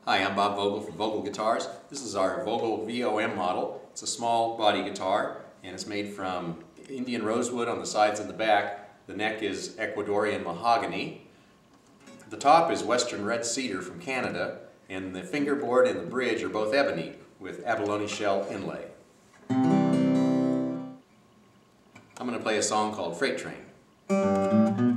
Hi, I'm Bob Vogel from Vogel Guitars. This is our Vogel VOM model. It's a small body guitar and it's made from Indian rosewood on the sides and the back. The neck is Ecuadorian mahogany. The top is Western red cedar from Canada, and the fingerboard and the bridge are both ebony with abalone shell inlay. I'm going to play a song called Freight Train.